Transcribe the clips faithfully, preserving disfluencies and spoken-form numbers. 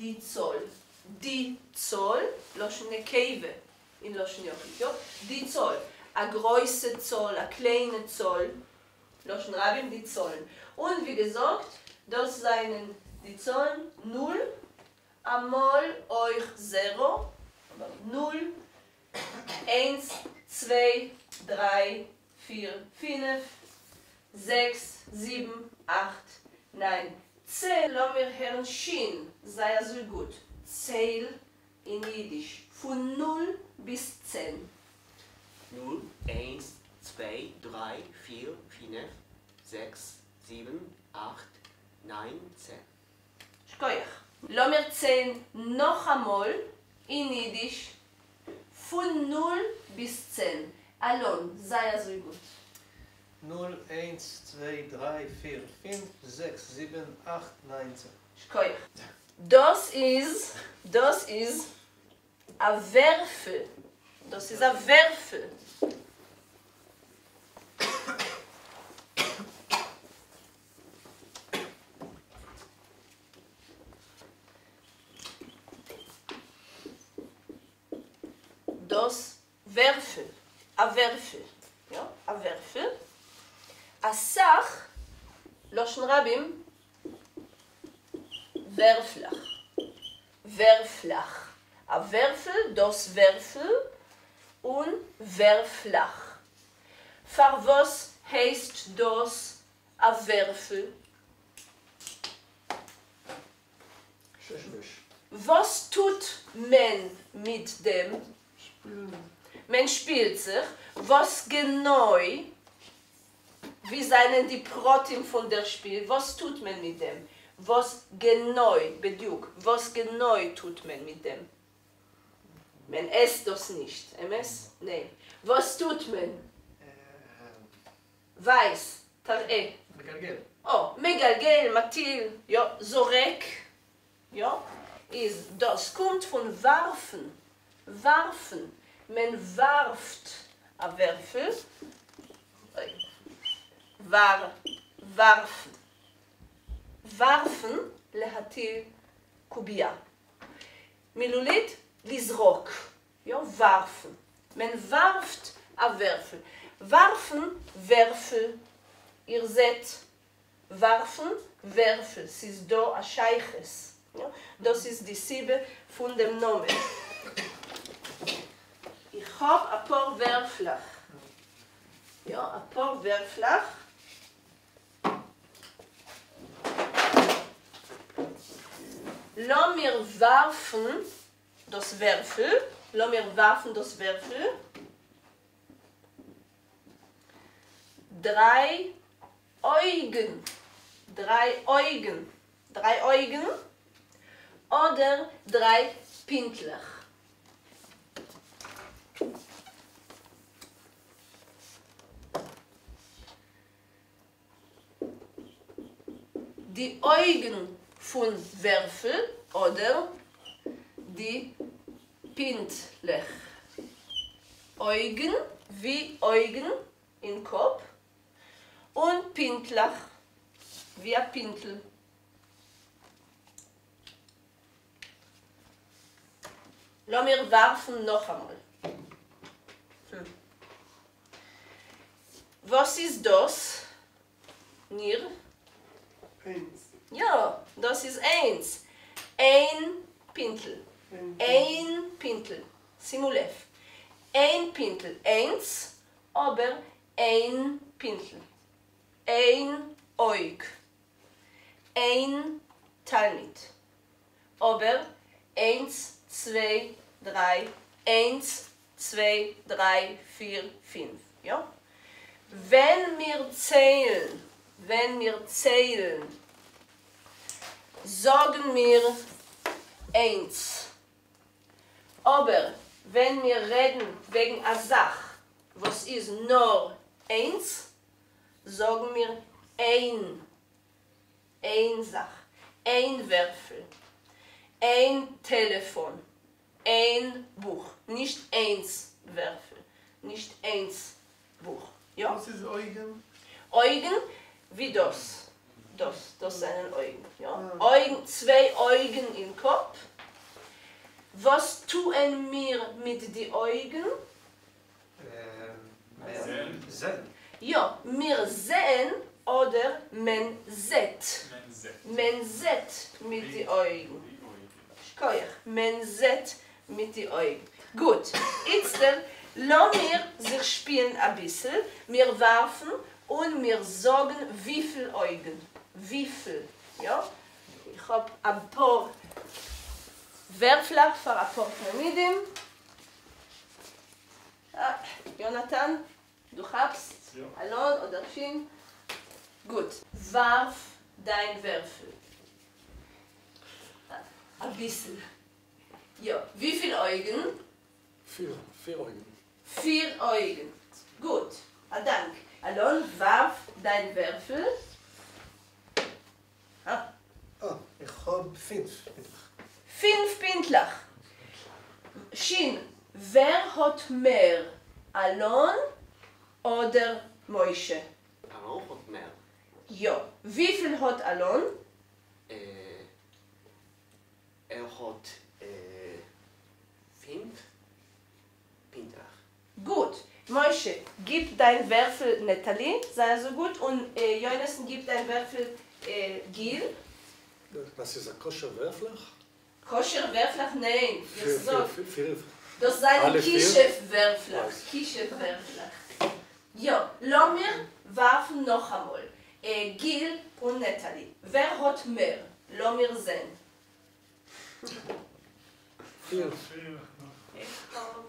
die Zoll. Die Zoll, loschen nekeve in loschen yochid, jo? Die Zoll. A große Zoll, a kleine Zoll, loschen rabim die Zollen. Und wie gesagt, das seien die Zollen null, amol euch zero, null, eins, zwei, drei, vier, fünf, sechs, sieben, acht, neun, zehn. Lassen wir Herrn Schien, sei also gut. Zähl in Jiddisch, von null bis zehn. null, eins, zwei, drei, vier, fünf, sechs, sieben, acht, neun, zehn. Schkoyach. Lassen wir zehn noch einmal in Jiddisch, von null bis zehn. Alon, sei also gut. null, eins, zwei, drei, vier, fünf, sechs, sieben, acht, neun, zehn. Schkoyach. Das ist, das ist a Werfel. Das ist a Werfel. Das Werfel. A Werfel. Ja, a Werfel. A Sach, Loschen Rabim, Werflach. Werflach. A Werfel, das Werfel und Werflach. Für was heißt das a Werfel? Was tut man mit dem? Man spielt sich. Was genau, wie seien die Protein von der Spiel, was tut man mit dem? Was genau, bediuk, was genau tut man mit dem? Man isst das nicht, emes? Nein. Was tut man? Weiß, tar'e. מגלגל. Oh, מגלגל, מטיל, ja, זורק, ja, ist, das kommt von warfen, warfen, man warft, a Werfel, war, warfen, warfen, להטיל קובייה. מילולית, לזרוק, ja, warfen, man warft, a Werfel, warfen, Werfel, ihr seht, warfen, Werfel, es ist da a Scheiches. Ja? Das ist die Siebe von dem Namen. Ich habe ein paar Werflach. Ja, ein paar Werflach. Lass mir werfen das Werfel. Lass mir werfen das Werfel. Drei Augen. Drei Augen. Drei Augen. Oder drei Pintler. Die Augen von Werfel oder die Pintler. Augen wie Augen im Kopf und Pintler wie ein Pintel. Lass mir werfen noch einmal. Hm. Was ist das? Nir? Eins. Ja, das ist eins. Ein Pintel. Ein Pintel. Simulev. Ein Pintel. Eins, aber ein Pintel. Ein Aug. Ein Talmid. Aber eins, zwei, drei, eins, zwei, drei, vier, fünf. Ja? Wenn wir zählen, wenn wir zählen, sagen wir eins. Aber wenn wir reden wegen einer Sache, was ist nur eins, sagen wir ein. Ein Sache, ein Werfel, ein Telefon, ein Buch, nicht eins Werfel, nicht eins Buch. Ja? Was ist Eugen? Augen wie das. das, das sind Augen. Ja? Augen, zwei Augen im Kopf. Was tun wir mit den Augen? Ähm, sehen. Ja, wir sehen oder man sieht. Man sieht mit den Augen. Scheuer, man sieht mit den Augen. Gut, jetzt lassen wir sich spielen ein bisschen. Wir werfen und wir sagen, wie viele Augen. Wie viel. Ja? Ich habe ein paar Werfler für ein paar Pyramiden. Ah, Jonathan, du hast Ja. Alon oder Finn. Gut, warf dein Würfel. Ah, ein bisschen. Ja, wie viele Augen? Vier, vier Augen. Vier Augen. Gut, ah, dank. Alon, warf dein Würfel. Ah, Ah, ich habe fünf. fünf Pintler. Shin, wer hat mehr? Alon oder Moishe? Alon hat mehr. Ja. Wie viel hat Alon? Äh, er hat äh, fünf Pinter. Gut. Moishe, gib dein Würfel Natalie, sei so gut. Und äh, Jonasen, gib dein Würfel äh, Gil. Das ist ein koscher Würfel. Koscher Würfel, nein. Vier, Das, so, vier, vier, vier. das sind Alle vier? Kischef-Würfel. Weiß. Kischef-Würfel. Ja, lass mir werfen noch einmal. Äh, Gil und Natalie. Wer hat mehr? Lass mir sehen. Vier. Ich habe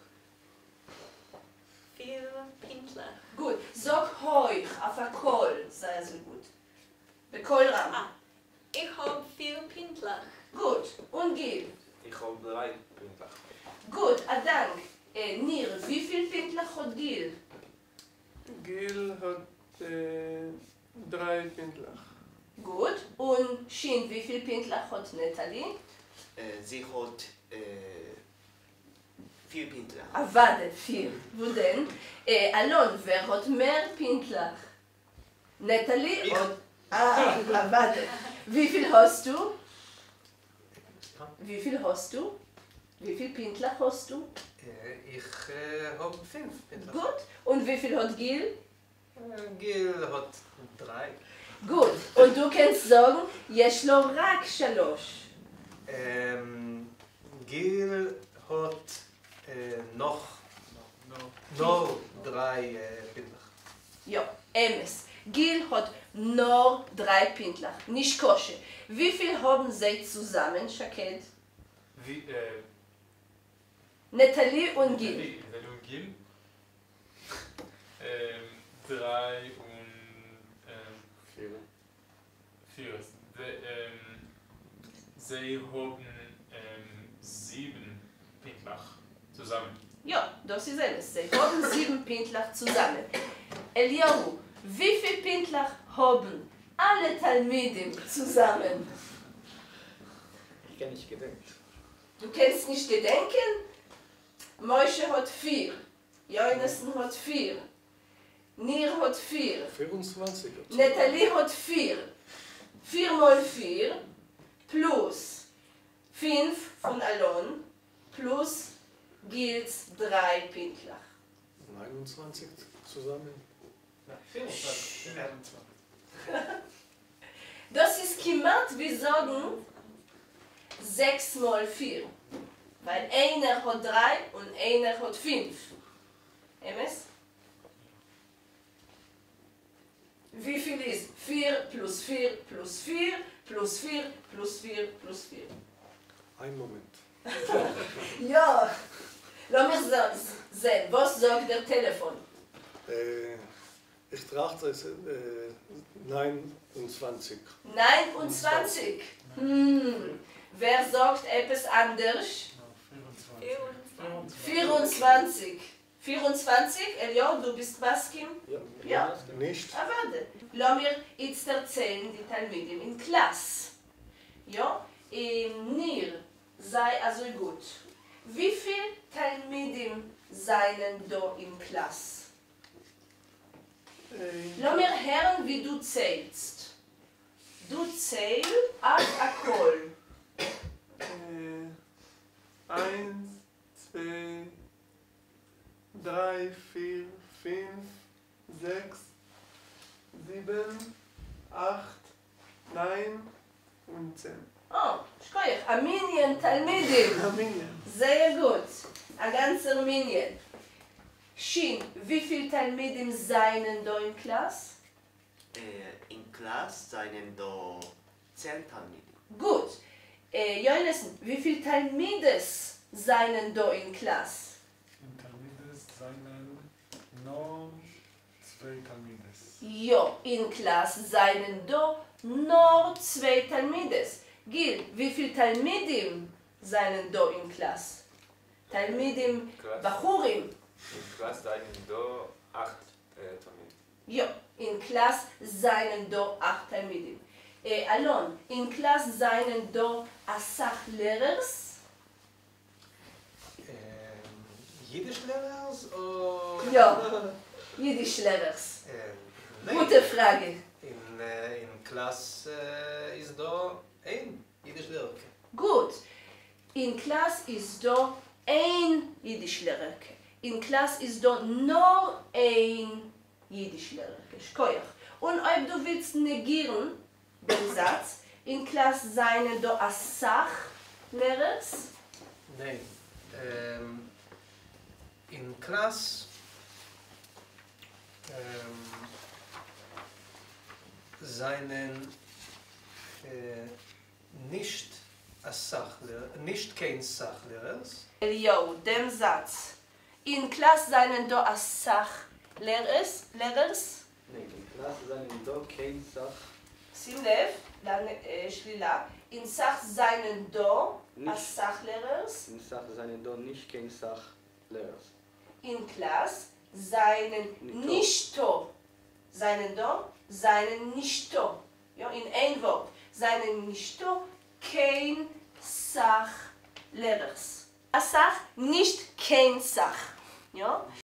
vier Pintler. Gut, sag hoch auf der Kohl, sei so gut. Der Kohlrahmen. Ah, ich habe vier Pintler. Gut, und Gil. Ich habe drei Pinter. Gut, a dank. Äh, Nir, wie viel Pintler hat Gil? Gil hat äh, drei Pintler. Gut, und Shin, wie viel Pintler hat Natalie? Äh, sie hat äh, vier Pinter. Ah, warte, vier. Wo denn? Äh, Alon, wer hat mehr Pintler? Natalie? Ich. Und, ah, ah, warte. Wie viel hast du? Wie viel hast du? Wie viel Pintler hast du? Äh, ich äh, habe fünf. Gut. Und wie viel hat Gil? Äh, Gil hat drei. Gut. Und du kannst sagen, יש לו רק שלוש. Ähm, Gil hat äh, noch, noch drei äh, Bilder. Ja, Emes. Gil hat nur drei Pintler, nicht kosche. Wie viel haben sie zusammen, Shaked? Wie, äh, Natalie und Gil. Natalie und Gil. Ähm, drei und ähm, Vier. vier. Sie, ähm, sie haben ähm, sieben Pintlach zusammen. Ja, das ist alles. Sie haben sieben Pintler zusammen. Eliyahu, wie viele Pintler haben alle Talmidim zusammen? Ich kann nicht gedenken. Du kannst nicht gedenken? Moshe hat vier. Jonasen hat vier. Nir hat vier. vierundzwanzig. Natalie hat vier. vier mal vier plus fünf von Alon plus Gils drei Pintler. neunundzwanzig zusammen. Das ist gemacht, wir sagen sechs mal vier. Weil einer hat drei und einer hat fünf. Emes? Wie viel ist vier plus vier plus vier plus vier plus vier plus vier? Ein Moment. Ja, lass mich sa- sehen, was sagt der Telefon? Äh, ich trachte es äh, neunundzwanzig. neunundzwanzig. Hm. Wer sagt etwas anderes? vierundzwanzig. vierundzwanzig. vierundzwanzig, Elio, du bist Baskim? Ja. Ja. Nicht? Ah, warte. Lass mir jetzt erzählen, die Talmidim in Klasse. Ja, im Nir sei also gut. Wie viele Talmidim seien da in Klasse? Äh, Lass mir hören, wie du zählst. Du zähl auf Akol. Äh, eins, zwei, drei, vier, fünf, sechs, sieben, acht, neun und zehn. Oh, שכוייך, המיניאן תלמידים. Armenien. sehr gut. ein ganzer Minion. Shin, wie viele תלמידים seien da in Klasse? Äh, in Klasse seien da zehn Talmiden. Gut. Äh, Johannessen, wie viele Talmides seien da in Klasse? In Talmides seien nur zwei Talmides. Jo, in Klasse seien da nur zwei Talmides. Gil, wie viele Talmidim seien da in Klasse? Talmidim, Klasse. Bachurim. In Klasse seien da acht äh, Talmiden. Jo, in Klasse seien da acht Talmidim. Äh, Alon, in Klasse seien da Asach Lehrers? Ähm, Jiddisch-Lehrers oder? Ja, Jiddisch-Lehrers. Ähm, nein. Gute Frage. In, äh, in Klasse äh, ist da ein Jiddisch-Lehrer. Gut. In Klasse ist da ein Jiddisch-Lehrer. In Klasse ist da nur ein Jiddisch-Lehrer. Schkoyach. Und ob du willst negieren den Satz, in Klasse seien da Asach Lehrers? Nein. Ähm, in Klasse ähm, seinen äh, nicht als Sachlehrer, nicht kein Sachlehrers. Jo, dem Satz. In Klasse seien da Asach Lehrers? Lehrers? Nein, in Klasse seien da kein Sach. שים לב, לשלילה, in Sach seinen da Nicht. als Sachlehrers, In Sach seien da nicht kein Sachlehrers. in Klasse seinen Nicht. nicht da, seinen da, seinen nicht da, ja, in ein Wort, seinen nicht da, kein Sachlehrers. Sach, nicht kein Sach, ja.